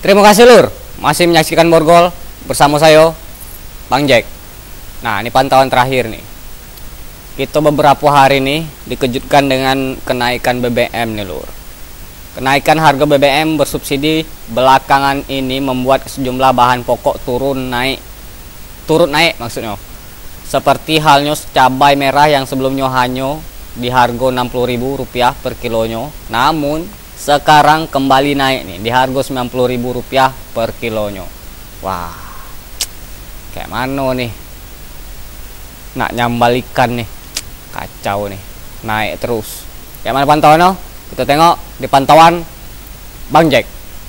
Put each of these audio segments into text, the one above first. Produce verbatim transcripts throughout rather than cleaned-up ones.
Terima kasih Lur, masih menyaksikan Borgol bersama saya, Bang Jack. Nah, ini pantauan terakhir nih. Kita beberapa hari nih dikejutkan dengan kenaikan B B M nih Lur. Kenaikan harga B B M bersubsidi belakangan ini membuat sejumlah bahan pokok turun naik. Turut naik maksudnya. Seperti halnya cabai merah yang sebelumnya hanya di harga enam puluh ribu rupiah per kilonya, namun sekarang kembali naik nih di harga sembilan puluh ribu rupiah per kilonya. Wah, kayak mana nih nak nyambalikan nih, kacau nih, naik terus. Kayak mana pantauannya? Kita tengok di pantauan Bang Jack.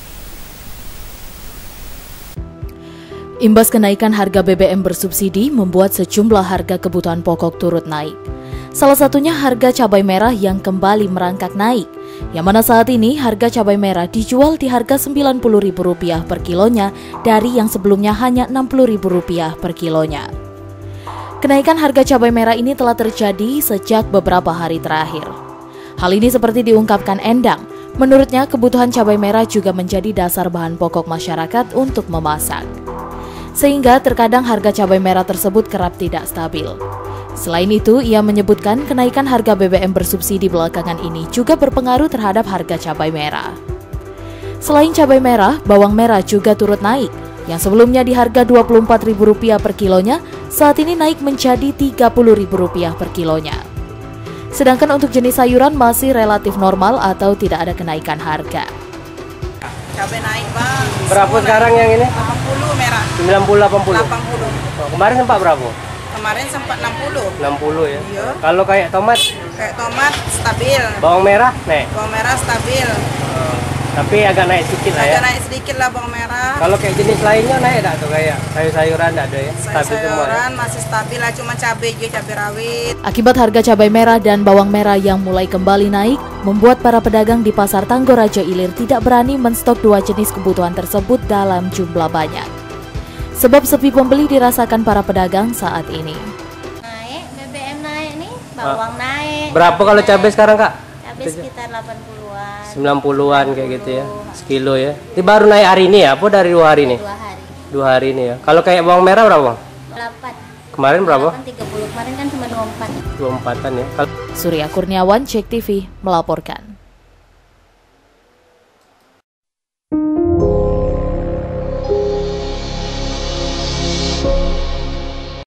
Imbas kenaikan harga B B M bersubsidi membuat sejumlah harga kebutuhan pokok turut naik. Salah satunya harga cabai merah yang kembali merangkak naik, yang mana saat ini harga cabai merah dijual di harga sembilan puluh ribu rupiah per kilonya dari yang sebelumnya hanya enam puluh ribu rupiah per kilonya. Kenaikan harga cabai merah ini telah terjadi sejak beberapa hari terakhir. Hal ini seperti diungkapkan Endang, menurutnya kebutuhan cabai merah juga menjadi dasar bahan pokok masyarakat untuk memasak. Sehingga terkadang harga cabai merah tersebut kerap tidak stabil. Selain itu, ia menyebutkan kenaikan harga B B M bersubsidi belakangan ini juga berpengaruh terhadap harga cabai merah. Selain cabai merah, bawang merah juga turut naik, yang sebelumnya di harga dua puluh empat ribu rupiah per kilonya, saat ini naik menjadi tiga puluh ribu rupiah per kilonya. Sedangkan untuk jenis sayuran masih relatif normal atau tidak ada kenaikan harga. Cabai naik bang. Berapa sekarang yang ini? delapan puluh merah. sembilan puluh delapan puluh. delapan puluh. Oh, kemarin sempat berapa? Kemarin sempat enam puluh. enam puluh ya. Iya. Kalau kayak tomat? Kayak tomat stabil. Bawang merah naik. Bawang merah stabil. Oh, tapi agak naik sedikit lah ya. Agak naik sedikit lah bawang merah. Kalau kayak jenis lainnya naik enggak tuh kayak sayur-sayuran enggak ada ya? Stabil semua. Sayuran Ya? masih stabil lah, cuma cabai aja, cabai rawit. Akibat harga cabai merah dan bawang merah yang mulai kembali naik, membuat para pedagang di Pasar Tanggorajo Ilir tidak berani menstok dua jenis kebutuhan tersebut dalam jumlah banyak. Sebab sepi pembeli dirasakan para pedagang saat ini. Naik, B B M naik nih, bawang naik. Berapa kalau cabai sekarang Kak? Cabai sekitar delapan puluhan. sembilan puluhan kayak gitu ya. Sekilo ya. Ini baru naik hari ini ya? Apa dari dua hari ini? Dua hari. Dua hari ini ya. Kalau kayak bawang merah berapa Bang? delapan. Kemarin berapa? delapan tiga puluh. Kemarin kan cuma dua puluh empat. dua puluh empatan ya. Kalau Surya Kurniawan, Cek T V, melaporkan.